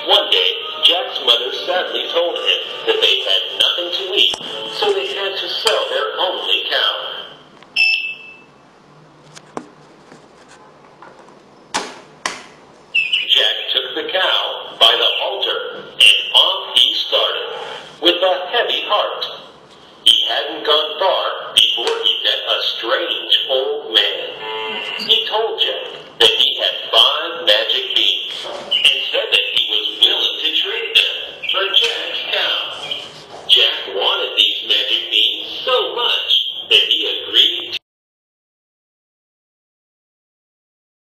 One day, Jack's mother sadly told him that they had nothing to eat, so they had to sell their only cow. Jack took the cow by the halter, and off he started, with a heavy heart. He hadn't gone far before he met a strange old man. He told Jack